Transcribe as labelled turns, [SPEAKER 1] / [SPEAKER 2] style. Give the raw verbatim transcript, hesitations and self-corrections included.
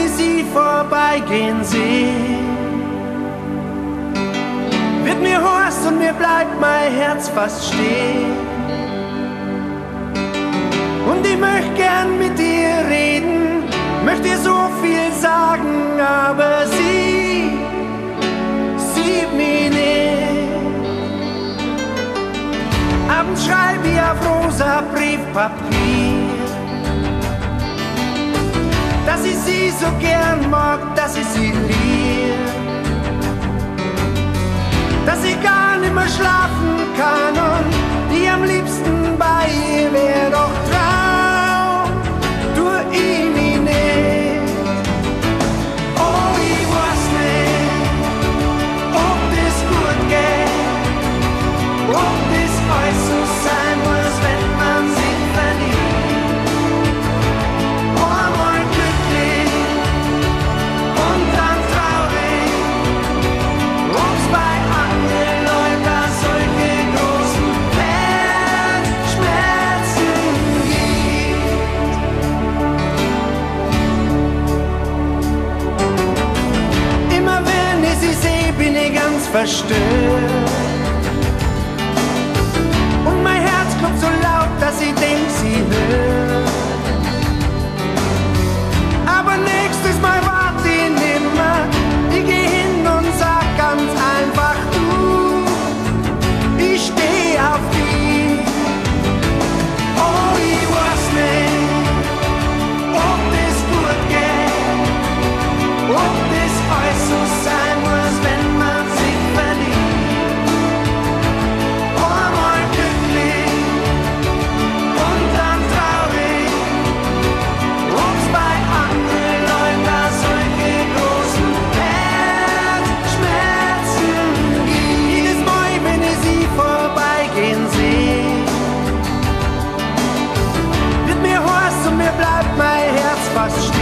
[SPEAKER 1] ich sie vorbeigehen sehe, wird mir Horst und mir bleibt mein Herz fast stehen. Und ich möchte gern mit dir reden, möchte dir so viel sagen, aber sie sieht mich nicht. Abends schreib ich auf rosa Briefpapier, dass ich sie so gern mag, dass ich sie lieb, dass ich gar nicht mehr schlafen kann und ich am liebsten bei ihr wär. Doch Traum tu ich mich nicht. Oh, ich weiß nicht, ob das gut geht, ob das alles so sein muss, wenn man sich verliebt. Einmal glücklich und dann traurig, ob's bei anderen Leuten solche großen Herzschmerzen gibt. Immer wenn ich sie sehe, bin ich ganz verstört. Und mein Herz klopft so laut, dass ich denk, sie hört. Aber nächstes Mal warte ich nimmer. Ich geh hin und sag ganz einfach, du, ich steh auf dich. Oh, ich weiß nicht, ob das gut geht, ob das alles so sein muss, wenn man sich verliebt. Einmal glücklich und dann traurig, ob's bei anderen Leuten solche großen Herzschmerzen gibt. Jedes Mal, wenn ich sie vorbeigehen sehe, wird mir Horst und mir bleibt mein Herz fast stehen.